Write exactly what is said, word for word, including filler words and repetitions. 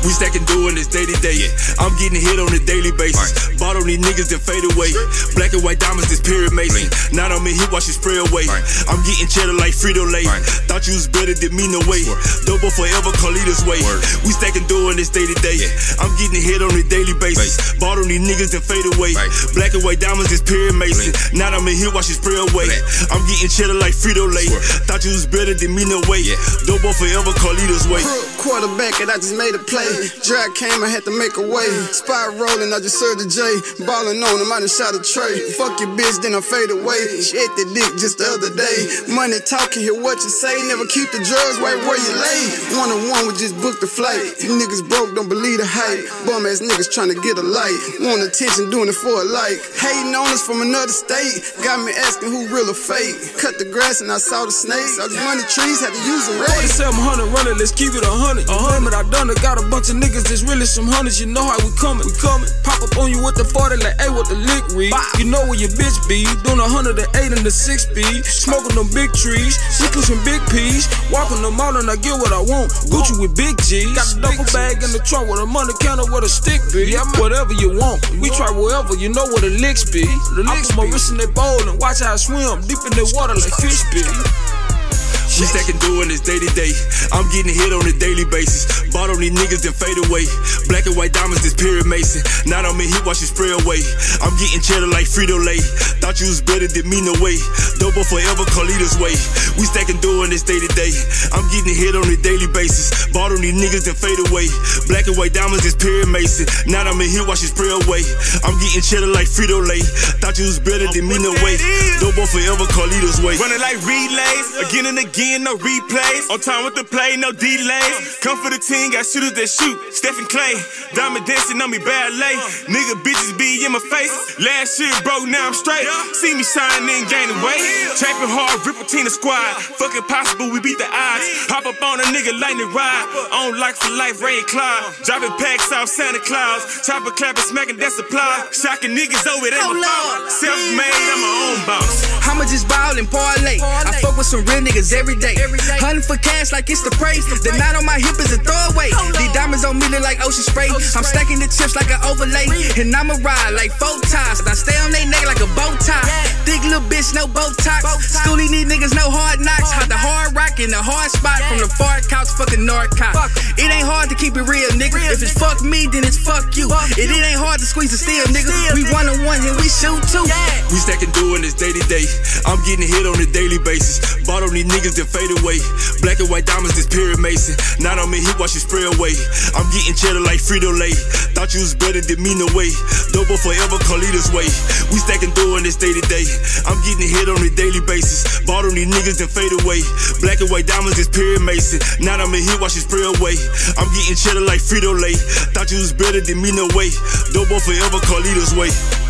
We stacking doing this day to day. I'm getting hit on a daily basis. Bought on these niggas and fade away. Black and white diamonds, this period mason. Not on me, hit, watch it spray away. I'm getting cheddar like Frito-Lay. Thought you was better than me, no way. Dobo forever, Carlito's way. We stacking doing this day to day. I'm getting hit on a daily basis. Bought on these niggas and fade away. Black and white diamonds, this period mason. Not on me, hit, watch it spray away. I'm getting cheddar like Frito-Lay. Thought you was better than me, no way. Dobo forever, Carlito's way. Quarterback and I just made a play. Drag came, I had to make a way. Spot rolling, I just served a J. Ballin' on him, I done shot a tray. Fuck your bitch, then I fade away. She ate the dick just the other day. Money talking, hear what you say. Never keep the drugs right where you lay. One on one, we just booked the flight. You niggas broke, don't believe the hype. Bum ass niggas trying to get a light. Want attention, doing it for a like. Hating on us from another state. Got me asking who real or fake. Cut the grass and I saw the snakes. All these money trees, had to use them right. forty-seven hundred running, let's keep it a hundred. A hundred, I done it. Got a bunch of niggas that's really some hundreds. You know how we coming. We coming. Pop up on you with the forty like, hey, what the lick read? You know where your bitch be. Doing a hundred and eight in the six speed. Smoking them big trees. She pushing big peas. Walking them out and I get what I want. Gucci with big G's. Got a duffel bag in the trunk with a money counter with a stick be. Whatever you want. We try wherever. You know where the licks be. The licks my wrist in they bowl and watch how I swim. Deep in the water like fish be. We stacking doing this day to day. I'm getting hit on a daily basis. Bought on these niggas and fade away. Black and white diamonds, this period mason. Not on me, hit, watch it spray away. I'm getting cheddar like Frito-Lay. Thought you was better than me, no way. Dobo forever, Carlito's way. We stacking doing this day to day. I'm getting hit on a daily basis. Bought on these niggas and fade away. Black and white diamonds, this period mason. Not on me, hit, watch it spray away. I'm getting cheddar like Frito-Lay. Thought you was better than me, no way. Dobo forever, Carlito's way. Running like relays, again and again. No replays, on time with the play, no delays. Come for the team, got shooters that shoot. Stephen Clay, diamond dancing on me, ballet. Nigga bitches be in my face. Last year broke, now I'm straight. See me shining, gaining weight. Trapping hard, rip a team of squad. Fuck impossible, we beat the odds. Hop up on a nigga, lightning ride. On like for life, Ray and Clyde. Dropping packs off Santa Claus. Chopper clapping, smacking, that's supply. Shocking niggas over there, my fault. Self-made, I'm my own boss. I'ma just ball and parlay. I fuck with some real niggas every day. Hunting for cash like it's the prey. The knot on my hip is a throwaway. These diamonds on me look like ocean spray. I'm stacking the chips like an overlay. And I'ma ride like four ties. I stay on they neck like a bow tie. Thick little bitch, no Botox. Schoolie need niggas, no hard knocks. Hot the hard rock in the hard spot. From the far couch, fucking North Cop. It ain't hard to keep it real, nigga. If it's fuck me, then it's fuck you. It, it ain't hard to squeeze a steal, nigga. We one on one and we shoot too. We stacking doing this day to day. I'm getting hit on a daily basis. Bought on these niggas and fade away. Black and white diamonds, this period mason. Not on me, hit, watch it spray away. I'm getting cheddar like Frito-Lay. Thought you was better than me, no way. Dobo forever, Carlito's way. We stacking doing this day to day. I'm getting hit on a daily basis. Bought on these niggas and fade away. Black and white diamonds, this period mason. Not on me, hit, watch it spray away. I'm getting cheddar like Frito-Lay. Thought you was better than me, no way. Dobo forever, Carlito's way.